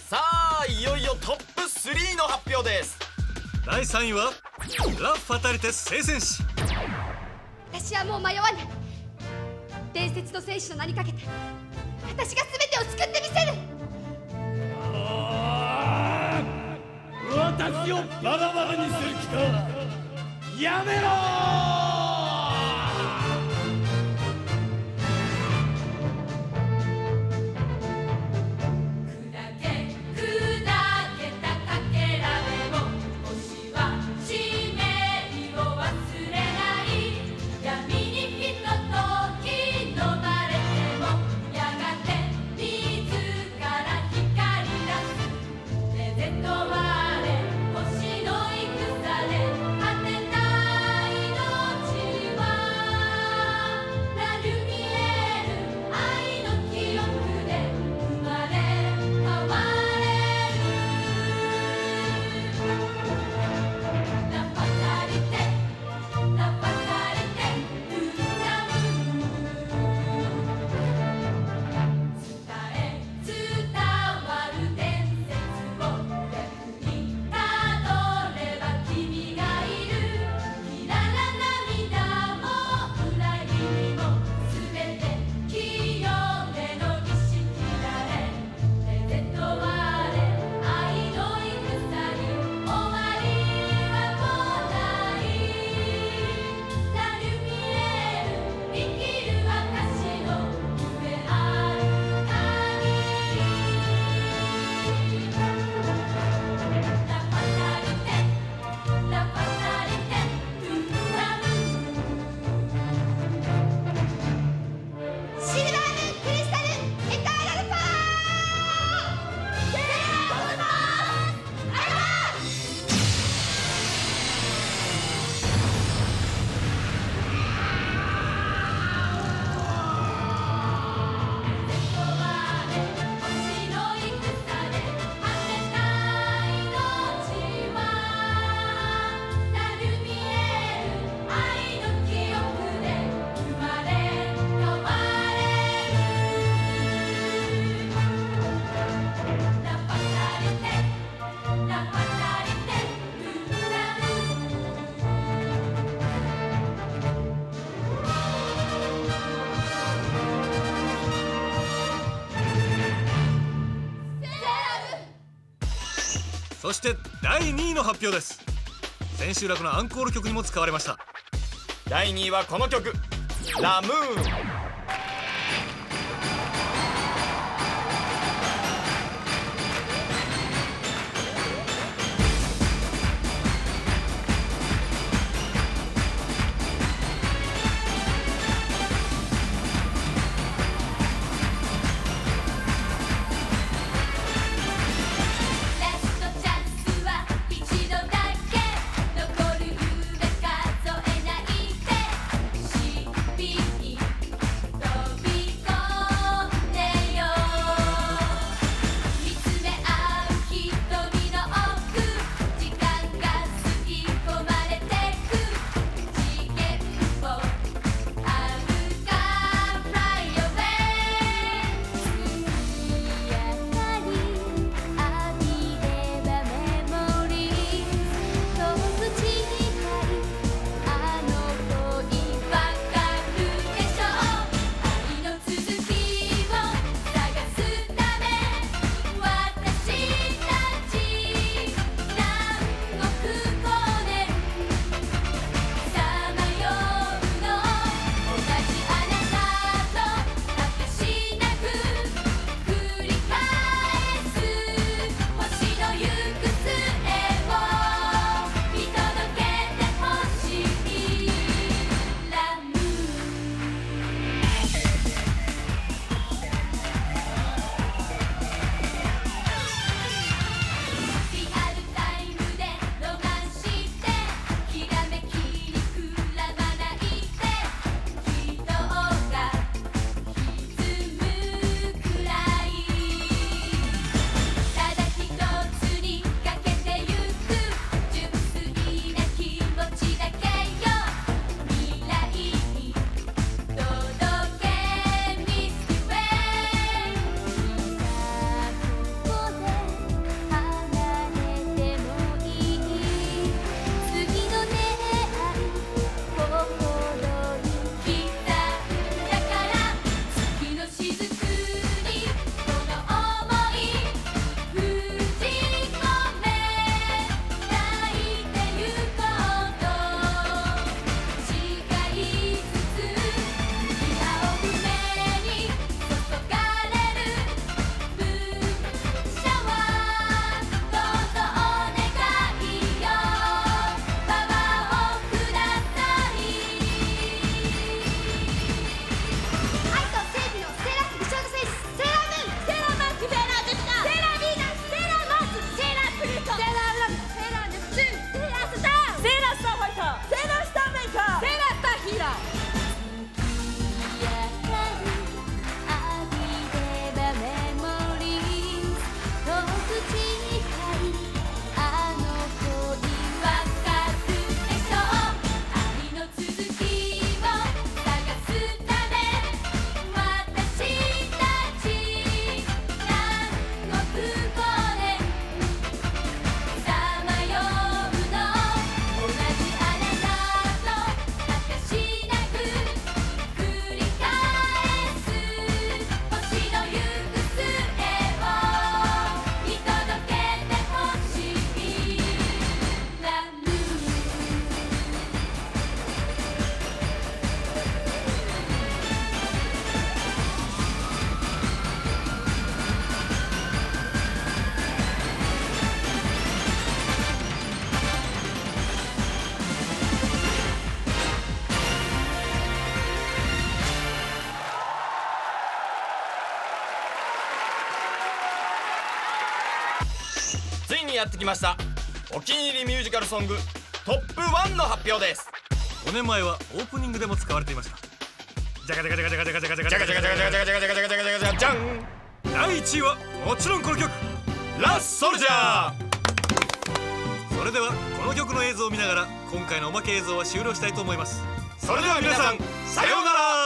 さあいよいよトップ3の発表です。 第3位はラ・ファタリテ聖戦士。 私はもう迷わない。伝説の戦士の名にかけて私が全てを救ってみせる。 私をバラバラにする気か。やめろそして第2位の発表です。千秋楽のアンコール曲にも使われました。 第2位はこの曲、ラムーン。 「 やってきました。お気に入りミュージカルソングトップ1の発表です。 5年前はオープニングでも使われていました。じゃがじゃがじゃがじゃがじゃがじゃがじゃがじゃがじゃがじゃがじゃがじゃがじゃがじゃがじゃがじゃがじゃん。 第1位はもちろんこの曲、 ラスソルジャー。 それではこの曲の映像を見ながら今回のおまけ映像は終了したいと思います。 それでは皆さん、さようなら。